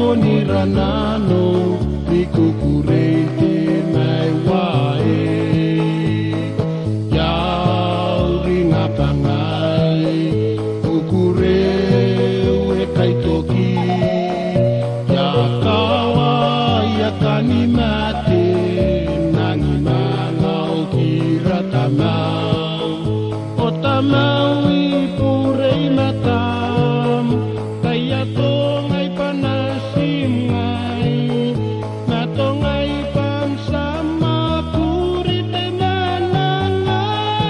ni ranano ni kukureite mai wae yau ringa pangai kukureu e kaitoki ya kawa ya kani mate nangi mangau kira tamau o tamau i purei matam kaya tongai panasim ngai matongai pam sama kurite mananga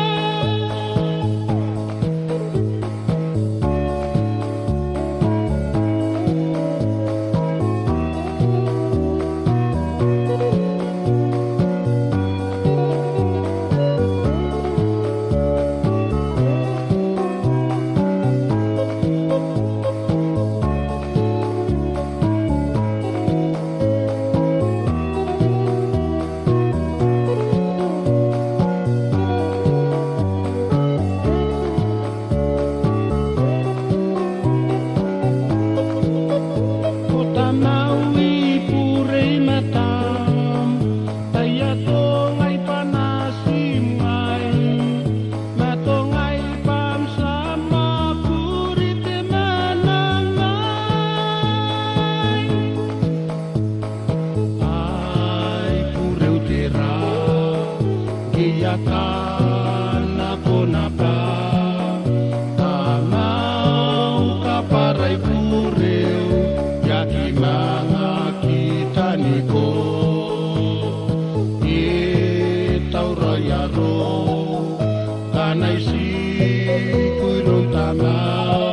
kana kona pa tamau kaparai pureu yaki manga kita niko e tauraya ro kanai si kuirun tamau